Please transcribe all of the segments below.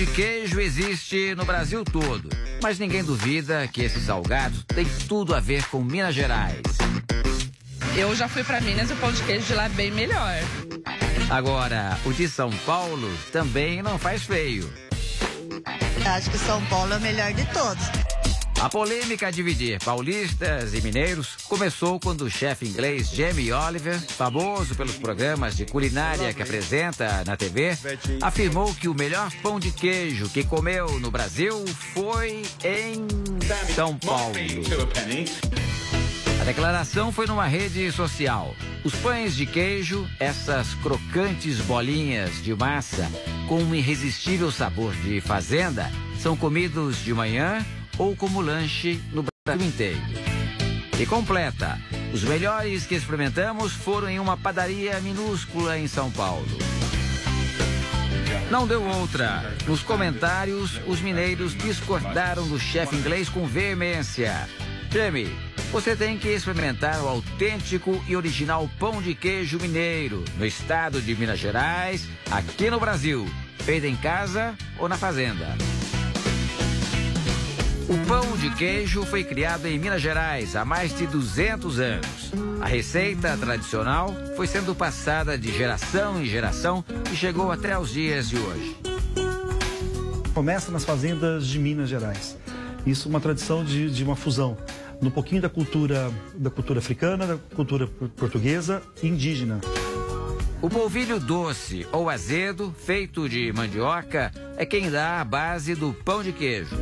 de queijo existe no Brasil todo, mas ninguém duvida que esse salgado tem tudo a ver com Minas Gerais. Eu já fui para Minas e o pão de queijo de lá é bem melhor. Agora, o de São Paulo também não faz feio. Acho que São Paulo é o melhor de todos. A polêmica a dividir paulistas e mineiros começou quando o chefe inglês Jamie Oliver, famoso pelos programas de culinária que apresenta na TV, afirmou que o melhor pão de queijo que comeu no Brasil foi em São Paulo. A declaração foi numa rede social. Os pães de queijo, essas crocantes bolinhas de massa com um irresistível sabor de fazenda, são comidos de manhã ou como lanche no Brasil inteiro. E completa, os melhores que experimentamos foram em uma padaria minúscula em São Paulo. Não deu outra. Nos comentários, os mineiros discordaram do chefe inglês com veemência. Jamie, você tem que experimentar o autêntico e original pão de queijo mineiro, no estado de Minas Gerais, aqui no Brasil, feito em casa ou na fazenda. O pão de queijo foi criado em Minas Gerais há mais de 200 anos. A receita tradicional foi sendo passada de geração em geração e chegou até os dias de hoje. Começa nas fazendas de Minas Gerais. Isso é uma tradição de uma fusão. Um pouquinho da cultura africana, da cultura portuguesa e indígena. O polvilho doce ou azedo, feito de mandioca, é quem dá a base do pão de queijo.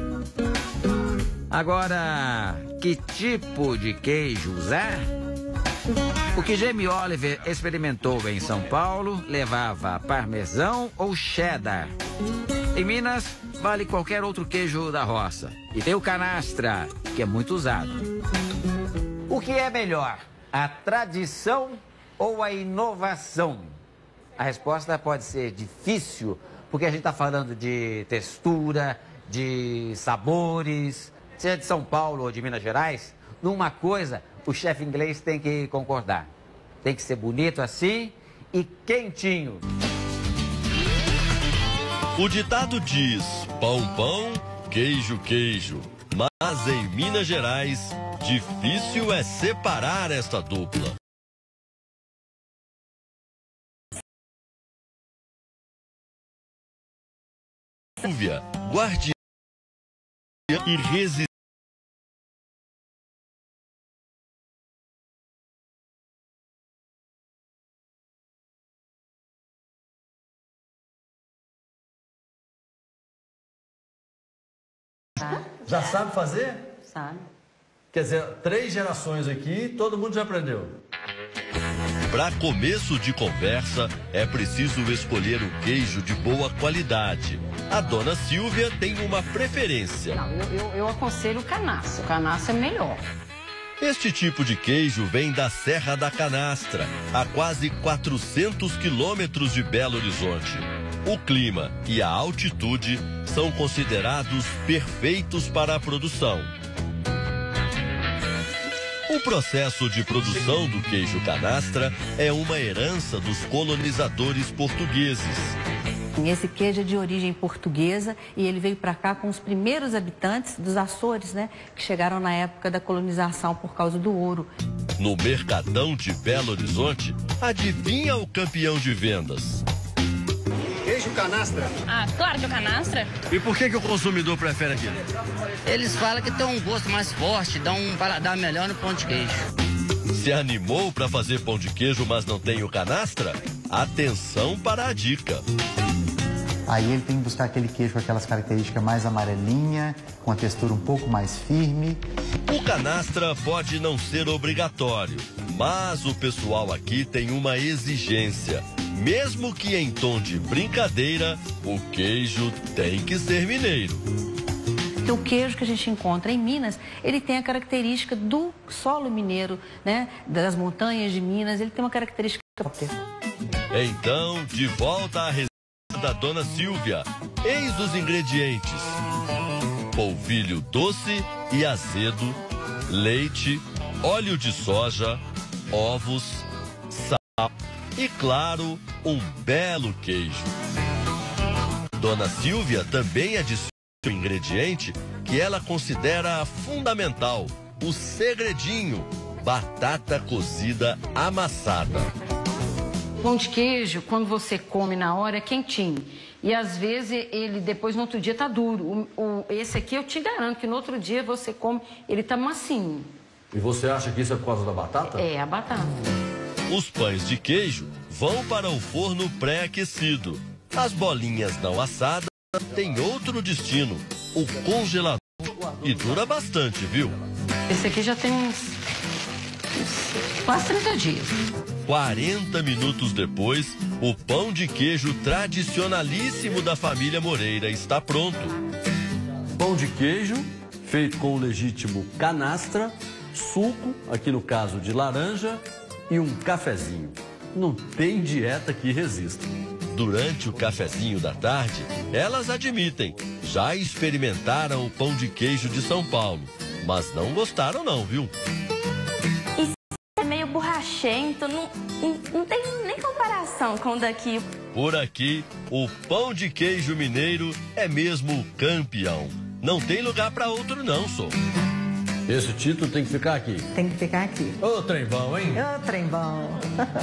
Agora, que tipo de queijo usar? O que Jamie Oliver experimentou em São Paulo levava parmesão ou cheddar. Em Minas, vale qualquer outro queijo da roça. E tem o canastra, que é muito usado. O que é melhor, a tradição ou a inovação? A resposta pode ser difícil, porque a gente está falando de textura, de sabores. Seja de São Paulo ou de Minas Gerais, numa coisa o chefe inglês tem que concordar. Tem que ser bonito assim e quentinho. O ditado diz: pão, pão, queijo, queijo. Mas em Minas Gerais, difícil é separar esta dupla. Silvia, guardiã irresistível. Já sabe fazer? Sabe. Quer dizer, 3 gerações aqui, todo mundo já aprendeu. Para começo de conversa, é preciso escolher um queijo de boa qualidade. A dona Silvia tem uma preferência. Não, eu aconselho o canastra. O canastra é melhor. Este tipo de queijo vem da Serra da Canastra, a quase 400 quilômetros de Belo Horizonte. O clima e a altitude são considerados perfeitos para a produção. O processo de produção do queijo canastra é uma herança dos colonizadores portugueses. Esse queijo é de origem portuguesa e ele veio para cá com os primeiros habitantes dos Açores, né? Que chegaram na época da colonização por causa do ouro. No Mercadão de Belo Horizonte, adivinha o campeão de vendas? Queijo canastra. Ah, claro que é o canastra. E por que o consumidor prefere aquilo? Eles falam que tem um gosto mais forte, dá um paladar melhor no pão de queijo. Se animou para fazer pão de queijo, mas não tem o canastra? Atenção para a dica. Aí ele tem que buscar aquele queijo com aquelas características mais amarelinha, com a textura um pouco mais firme. O canastra pode não ser obrigatório, mas o pessoal aqui tem uma exigência. Mesmo que em tom de brincadeira, o queijo tem que ser mineiro. O queijo que a gente encontra em Minas, ele tem a característica do solo mineiro, né? Das montanhas de Minas, ele tem uma característica própria. Então, de volta à receita da dona Silvia. Eis os ingredientes: polvilho doce e azedo, leite, óleo de soja, ovos, sal e, claro, um belo queijo. Dona Silvia também adiciona um ingrediente que ela considera fundamental, o segredinho, batata cozida amassada. Pão de queijo, quando você come na hora, é quentinho. E às vezes ele depois no outro dia tá duro. Esse aqui eu te garanto que no outro dia você come, ele tá macinho. E você acha que isso é por causa da batata? É, a batata. Os pães de queijo vão para o forno pré-aquecido. As bolinhas não assadas têm outro destino, o congelador. E dura bastante, viu? Esse aqui já tem uns quase 30 dias. 40 minutos depois, o pão de queijo tradicionalíssimo da família Moreira está pronto. Pão de queijo, feito com o legítimo canastra, suco, aqui no caso de laranja, e um cafezinho. Não tem dieta que resista. Durante o cafezinho da tarde, elas admitem, já experimentaram o pão de queijo de São Paulo, mas não gostaram não, viu? Isso é meio borrachento, não tem nem comparação com o daqui. Por aqui, o pão de queijo mineiro é mesmo o campeão. Não tem lugar para outro não, só. Esse título tem que ficar aqui. Tem que ficar aqui. Ô, trem bom, hein? Ô, trem bom.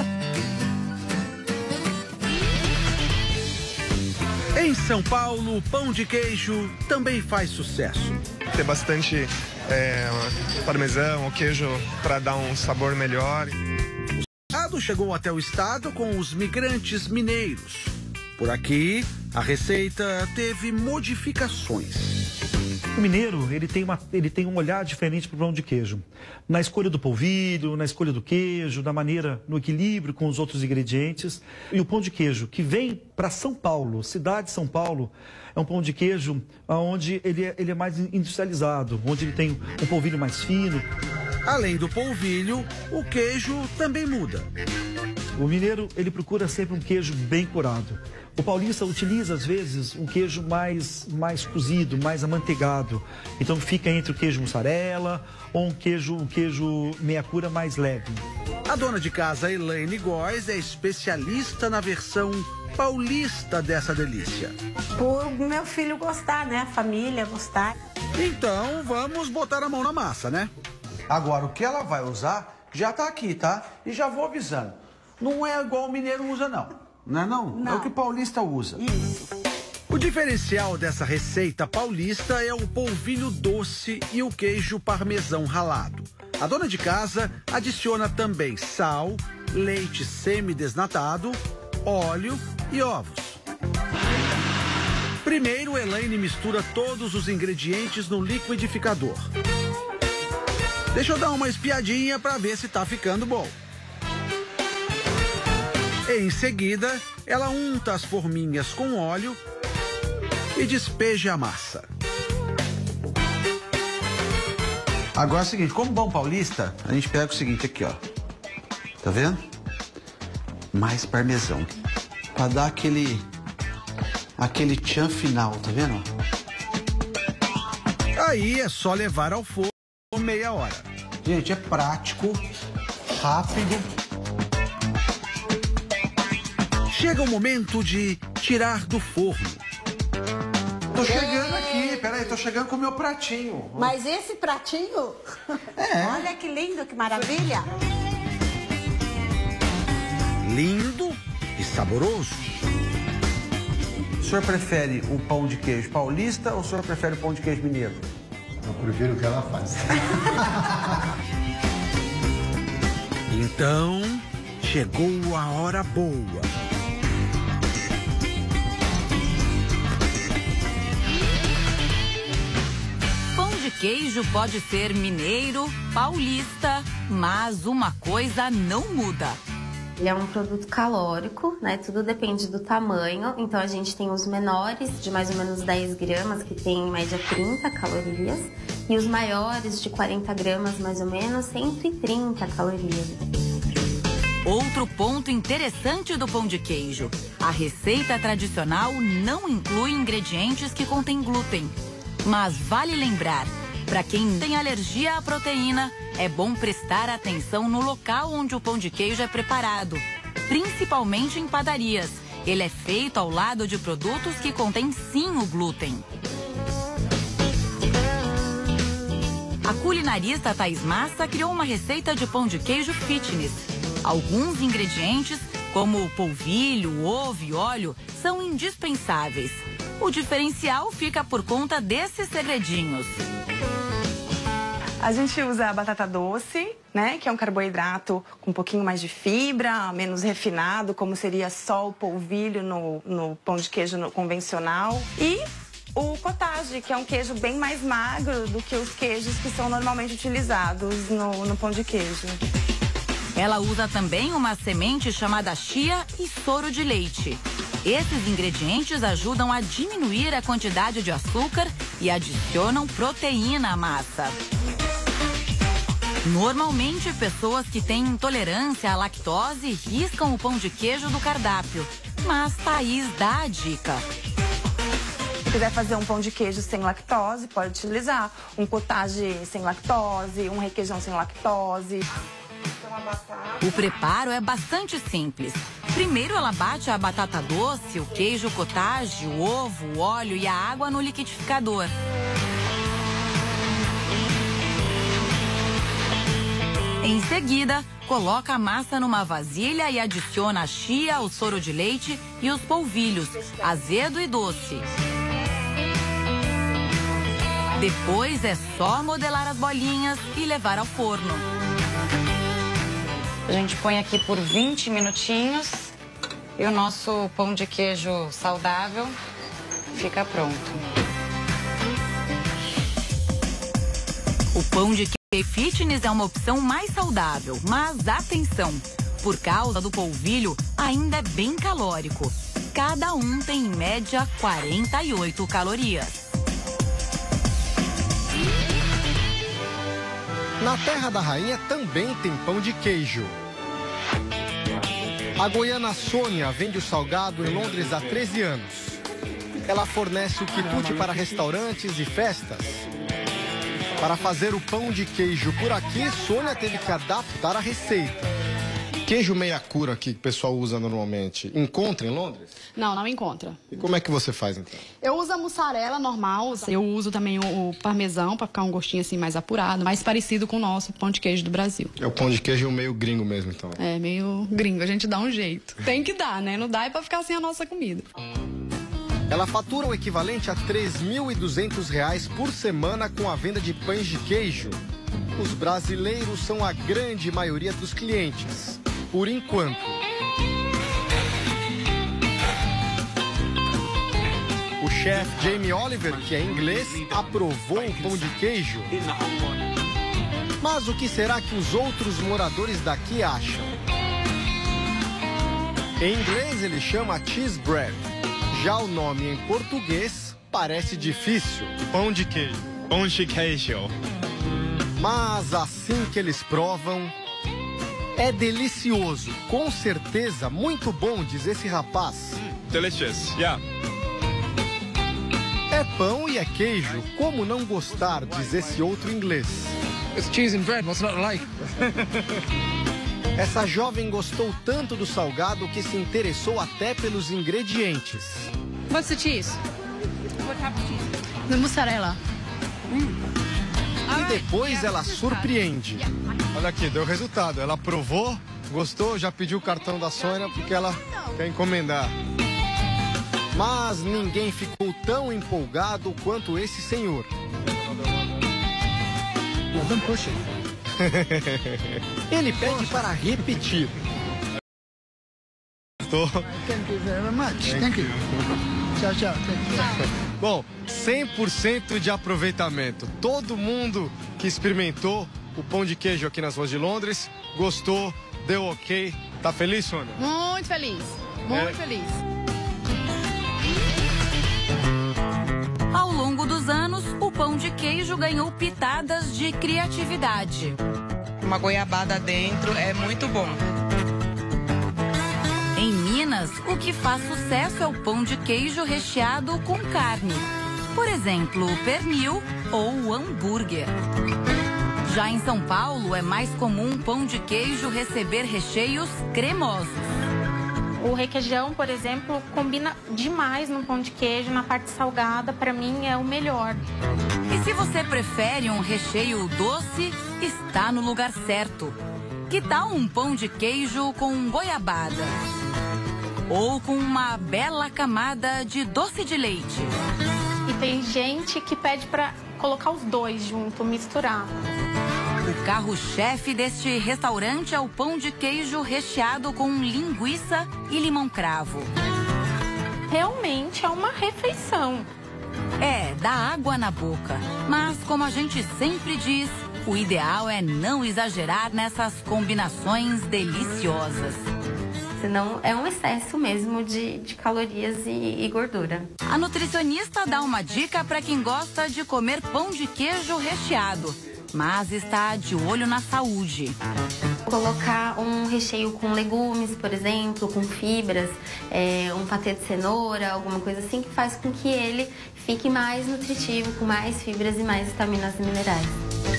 Em São Paulo, o pão de queijo também faz sucesso. Tem bastante parmesão, o queijo para dar um sabor melhor. O salgado chegou até o estado com os migrantes mineiros. Por aqui, a receita teve modificações. O mineiro, ele tem um olhar diferente para o pão de queijo. Na escolha do polvilho, na escolha do queijo, na maneira, no equilíbrio com os outros ingredientes. E o pão de queijo que vem para São Paulo, cidade de São Paulo, é um pão de queijo onde ele é mais industrializado, onde ele tem um polvilho mais fino. Além do polvilho, o queijo também muda. O mineiro, ele procura sempre um queijo bem curado. O paulista utiliza, às vezes, um queijo mais cozido, mais amanteigado. Então fica entre o queijo mussarela ou um queijo meia-cura mais leve. A dona de casa, Elaine Góes, é especialista na versão paulista dessa delícia. Por meu filho gostar, né? A família gostar. Então, vamos botar a mão na massa, né? Agora, o que ela vai usar já tá aqui, tá? E já vou avisando. Não é igual o mineiro usa, não. Não é não? Não. É o que o paulista usa. Isso. O diferencial dessa receita paulista é o polvilho doce e o queijo parmesão ralado. A dona de casa adiciona também sal, leite semi-desnatado, óleo e ovos. Primeiro, Elaine mistura todos os ingredientes no liquidificador. Deixa eu dar uma espiadinha para ver se tá ficando bom. Em seguida, ela unta as forminhas com óleo e despeja a massa. Agora é o seguinte, como bom paulista, a gente pega o seguinte aqui, ó. Tá vendo? Mais parmesão. Pra dar aquele tchan final, tá vendo? Aí é só levar ao forno meia hora. Gente, é prático, rápido. Chega o momento de tirar do forno. Tô chegando aqui, peraí, tô chegando com o meu pratinho. Mas esse pratinho? É. Olha que lindo, que maravilha. Lindo e saboroso. O senhor prefere o pão de queijo paulista ou o senhor prefere o pão de queijo mineiro? Eu prefiro o que ela faz. Então, chegou a hora boa. Queijo pode ser mineiro, paulista, mas uma coisa não muda. Ele é um produto calórico, né? Tudo depende do tamanho. Então a gente tem os menores, de mais ou menos 10 gramas, que tem em média 30 calorias. E os maiores, de 40 gramas, mais ou menos, 130 calorias. Outro ponto interessante do pão de queijo: a receita tradicional não inclui ingredientes que contêm glúten. Mas vale lembrar, para quem tem alergia à proteína, é bom prestar atenção no local onde o pão de queijo é preparado, principalmente em padarias, Ele é feito ao lado de produtos que contêm sim o glúten. A culinarista Thaís Massa criou uma receita de pão de queijo fitness. Alguns ingredientes, como o polvilho, o ovo e óleo, são indispensáveis. O diferencial fica por conta desses segredinhos. A gente usa a batata doce, né, que é um carboidrato com um pouquinho mais de fibra, menos refinado, como seria só o polvilho no pão de queijo convencional. E o cottage, que é um queijo bem mais magro do que os queijos que são normalmente utilizados no pão de queijo. Ela usa também uma semente chamada chia e soro de leite. Esses ingredientes ajudam a diminuir a quantidade de açúcar e adicionam proteína à massa. Normalmente, pessoas que têm intolerância à lactose riscam o pão de queijo do cardápio. Mas Thaís dá a dica. Se quiser fazer um pão de queijo sem lactose, pode utilizar um cottage sem lactose, um requeijão sem lactose. O preparo é bastante simples. Primeiro ela bate a batata doce, o queijo cottage, o ovo, o óleo e a água no liquidificador. Em seguida, coloca a massa numa vasilha e adiciona a chia, o soro de leite e os polvilhos, azedo e doce. Depois é só modelar as bolinhas e levar ao forno. A gente põe aqui por 20 minutinhos e o nosso pão de queijo saudável fica pronto. O pão de queijo fitness é uma opção mais saudável, mas atenção, por causa do polvilho ainda é bem calórico. Cada um tem em média 48 calorias. Na Terra da Rainha também tem pão de queijo. A goiana Sônia vende o salgado em Londres há 13 anos. Ela fornece o quitute para restaurantes e festas. Para fazer o pão de queijo por aqui, Sônia teve que adaptar a receita. Queijo meia cura que o pessoal usa normalmente, encontra em Londres? Não, não encontra. E como é que você faz então? Eu uso a mussarela normal, eu uso também o parmesão para ficar um gostinho assim mais apurado, mais parecido com o nosso pão de queijo do Brasil. É o pão de queijo meio gringo mesmo então? É, meio gringo, a gente dá um jeito. Tem que dar, né? Não dá é para ficar sem a nossa comida. Ela fatura o equivalente a R$ 3.200 por semana com a venda de pães de queijo. Os brasileiros são a grande maioria dos clientes, por enquanto. O chefe Jamie Oliver, que é inglês, aprovou o pão de queijo. Mas o que será que os outros moradores daqui acham? Em inglês ele chama cheese bread. Já o nome em português parece difícil. Pão de queijo. Pão de queijo. Mas assim que eles provam, é delicioso. Com certeza, muito bom, diz esse rapaz. Delicious, yeah. É pão e é queijo. Como não gostar, diz esse outro inglês. It's cheese and bread, what's not like? Essa jovem gostou tanto do salgado que se interessou até pelos ingredientes. What's the cheese? What type of cheese? The mussarela. E depois ela surpreende. Olha aqui, deu resultado. Ela provou, gostou, já pediu o cartão da Sônia porque ela quer encomendar. Mas ninguém ficou tão empolgado quanto esse senhor. Ele pede para repetir. Thank you very much. Thank you. Tchau, tchau. Bom, 100% de aproveitamento. Todo mundo que experimentou o pão de queijo aqui nas ruas de Londres gostou, deu ok. Tá feliz, Sônia? Muito feliz. Muito feliz. Ao longo dos anos, o pão de queijo ganhou pitadas de criatividade. Uma goiabada dentro é muito bom. Em Minas, o que faz sucesso é o pão de queijo recheado com carne. Por exemplo, o pernil ou o hambúrguer. Já em São Paulo, é mais comum o pão de queijo receber recheios cremosos. O requeijão, por exemplo, combina demais no pão de queijo, na parte salgada, para mim é o melhor. E se você prefere um recheio doce, está no lugar certo. Que tal um pão de queijo com goiabada? Ou com uma bela camada de doce de leite? E tem gente que pede para colocar os dois junto, misturar. O carro-chefe deste restaurante é o pão de queijo recheado com linguiça e limão-cravo. Realmente é uma refeição. É, dá água na boca. Mas, como a gente sempre diz, o ideal é não exagerar nessas combinações deliciosas. Senão é um excesso mesmo de calorias e gordura. A nutricionista dá uma dica para quem gosta de comer pão de queijo recheado, mas está de olho na saúde. Colocar um recheio com legumes, por exemplo, com fibras, um patê de cenoura, alguma coisa assim que faz com que ele fique mais nutritivo, com mais fibras e mais vitaminas e minerais.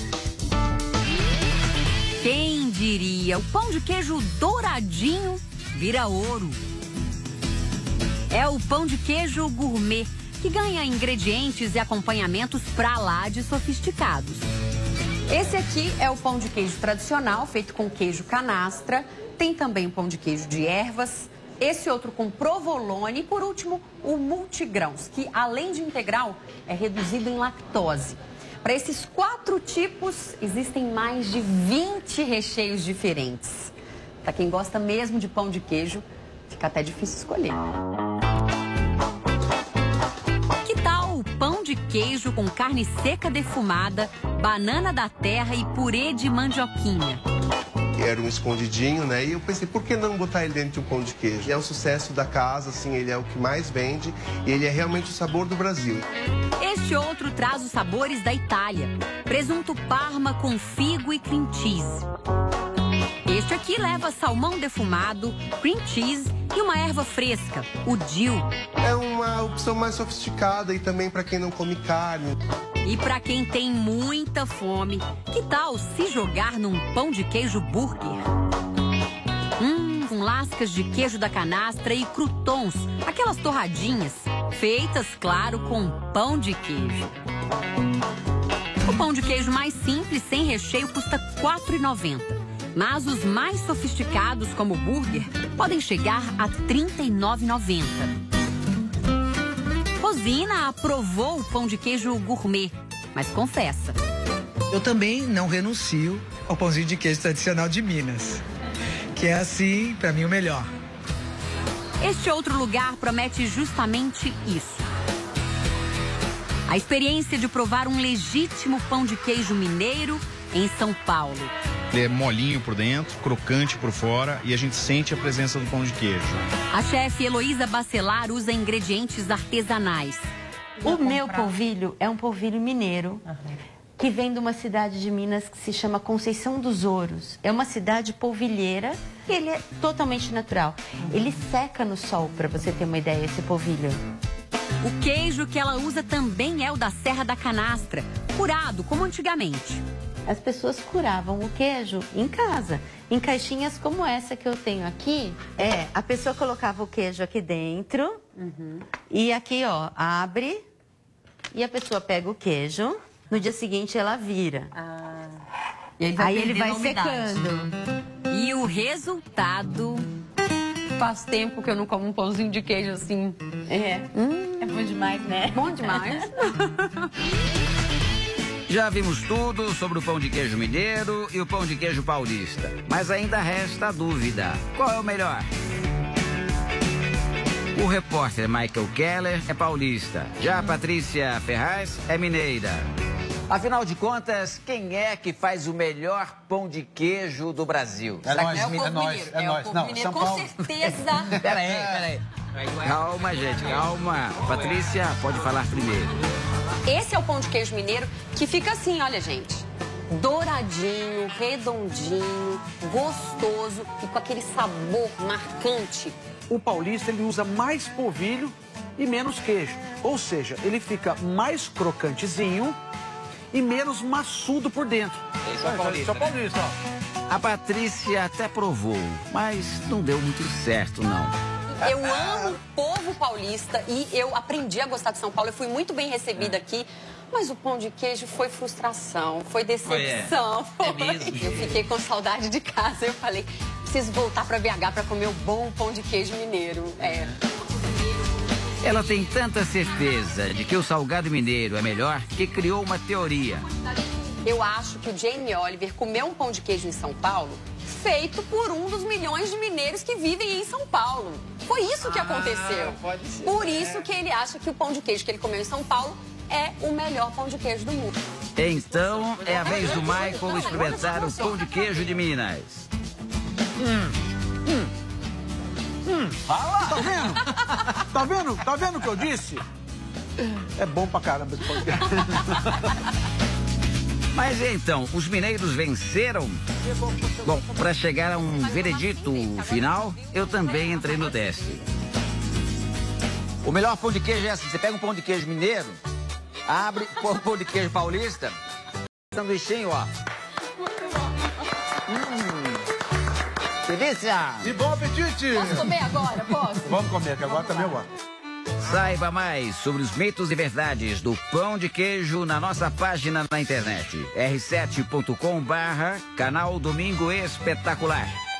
Quem diria? O pão de queijo douradinho vira ouro. É o pão de queijo gourmet, que ganha ingredientes e acompanhamentos pra lá de sofisticados. Esse aqui é o pão de queijo tradicional, feito com queijo canastra. Tem também o pão de queijo de ervas. Esse outro com provolone. E, por último, o multigrãos, que, além de integral, é reduzido em lactose. Para esses 4 tipos, existem mais de 20 recheios diferentes. Para quem gosta mesmo de pão de queijo, fica até difícil escolher. Que tal o pão de queijo com carne seca defumada, banana da terra e purê de mandioquinha? Era um escondidinho, né? E eu pensei, por que não botar ele dentro de um pão de queijo? É um sucesso da casa, assim, ele é o que mais vende e ele é realmente o sabor do Brasil. Este outro traz os sabores da Itália. Presunto parma com figo e cream cheese. Este aqui leva salmão defumado, cream cheese e uma erva fresca, o dill. É uma opção mais sofisticada e também para quem não come carne. E para quem tem muita fome, que tal se jogar num pão de queijo burger? Com lascas de queijo da canastra e croutons, aquelas torradinhas, feitas, claro, com pão de queijo. O pão de queijo mais simples, sem recheio, custa R$ 4,90. Mas os mais sofisticados, como o burger, podem chegar a R$ 39,90. Rosina aprovou o pão de queijo gourmet, mas confessa. Eu também não renuncio ao pãozinho de queijo tradicional de Minas, que é assim, para mim, o melhor. Este outro lugar promete justamente isso. A experiência de provar um legítimo pão de queijo mineiro em São Paulo. Ele é molinho por dentro, crocante por fora e a gente sente a presença do pão de queijo. A chefe Heloísa Bacelar usa ingredientes artesanais. O meu polvilho é um polvilho mineiro, que vem de uma cidade de Minas que se chama Conceição dos Ouros. É uma cidade polvilheira e ele é totalmente natural. Ele seca no sol, para você ter uma ideia, esse polvilho. O queijo que ela usa também é o da Serra da Canastra, curado como antigamente. As pessoas curavam o queijo em casa, em caixinhas como essa que eu tenho aqui. A pessoa colocava o queijo aqui dentro e aqui, ó, abre e a pessoa pega o queijo. No dia seguinte ela vira. E aí ele vai secando. E o resultado... Faz tempo que eu não como um pãozinho de queijo assim. É bom demais, né? Bom demais. Já vimos tudo sobre o pão de queijo mineiro e o pão de queijo paulista. Mas ainda resta a dúvida. Qual é o melhor? O repórter Michael Keller é paulista. Já a Patrícia Ferraz é mineira. Afinal de contas, quem é que faz o melhor pão de queijo do Brasil? É nós, é nós. Não, São com Paulo. certeza. Peraí. Calma, gente, calma. Patrícia, pode falar primeiro. Esse é o pão de queijo mineiro que fica assim, olha, gente. Douradinho, redondinho, gostoso e com aquele sabor marcante. O paulista, ele usa mais polvilho e menos queijo. Ou seja, ele fica mais crocantezinho e menos maçudo por dentro. Esse é o paulista, Esse é o paulista, ó. A Patrícia até provou, mas não deu muito certo, não. Eu amo o povo paulista e eu aprendi a gostar de São Paulo. Eu fui muito bem recebida aqui. Mas o pão de queijo foi frustração, foi decepção. É mesmo? Eu fiquei com saudade de casa. Eu falei, preciso voltar para BH para comer o bom pão de queijo mineiro. Ela tem tanta certeza de que o salgado mineiro é melhor que criou uma teoria. Eu acho que o Jamie Oliver comeu um pão de queijo em São Paulo feito por um dos milhões de mineiros que vivem em São Paulo. Foi isso que aconteceu. Pode ser. Por isso que ele acha que o pão de queijo que ele comeu em São Paulo é o melhor pão de queijo do mundo. Então, é a vez do Michael experimentar o pão de queijo de Minas. Fala! Tá vendo? Tá vendo? Tá vendo o que eu disse? É bom pra caramba esse pão de queijo. Mas então, os mineiros venceram? Bom, para chegar a um veredito final, eu também entrei no teste. O melhor pão de queijo é assim, você pega um pão de queijo mineiro, abre, põe o pão de queijo paulista, sanduichinho, ó. Delícia! E bom apetite! Posso comer agora? Posso? Vamos comer, que agora também eu gosto. Saiba mais sobre os mitos e verdades do pão de queijo na nossa página na internet. r7.com/canal Domingo Espetacular.